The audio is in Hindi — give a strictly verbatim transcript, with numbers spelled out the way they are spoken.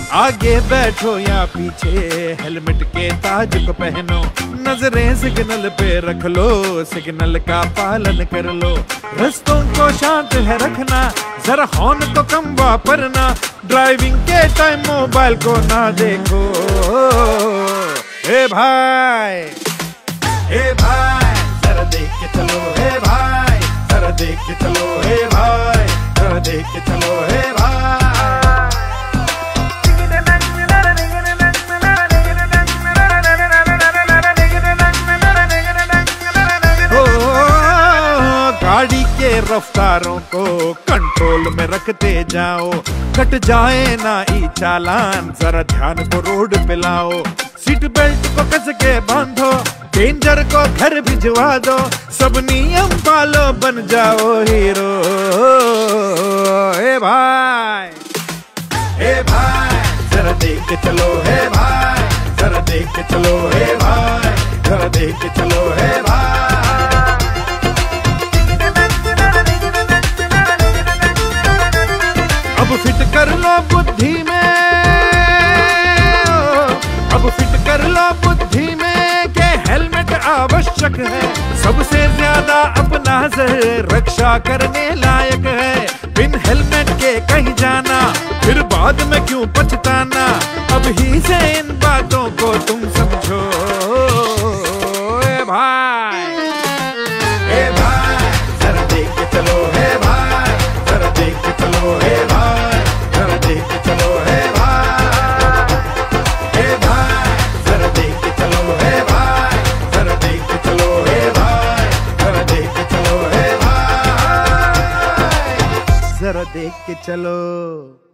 आगे बैठो या पीछे हेलमेट के ताज को पहनो, नजरें सिग्नल पे रख लो, सिग्नल का पालन कर लो। रस्तों को शांत है रखना, जरा हॉर्न को कम वापरना, ड्राइविंग के टाइम मोबाइल को ना देखो। ए भाई ए भाई जरा देख के चलो, हे भाई जरा देख के चलो, हे भाई जरा देख के चलो, हे भाई। गाड़ी के रफ्तारों को कंट्रोल में रखते जाओ, कट जाए ना ई चालान, जरा ध्यान को रोड पे लाओ। सीट बेल्ट को कस के बांधो, डेंजर को घर भिजवा दो, सब नियम पालो, बन जाओ हीरो। ए भाई ए भाई जरा देख के चलो, हे भाई जरा देख के चलो, हे भाई जरा देख के चलो, हे भाई। अब फिट कर लो बुद्धि में, अब फिट कर लो बुद्धि में के हेलमेट आवश्यक है, सबसे ज्यादा अपना से रक्षा करने लायक है। बिन हेलमेट के कहीं जाना फिर बाद में क्यों पछताना, अब ही से इन बातों को तुम समझो। ए भाई ए भाई जरा देख के चलो, हे भाई जरा देख के चलो, हे भाई जरा देख के चलो, हे भाई ए भाई जरा देख के चलो, हे भाई जरा देख के चलो, हे भाई जरा देख के चलो, हे भाई जरा देख के चलो।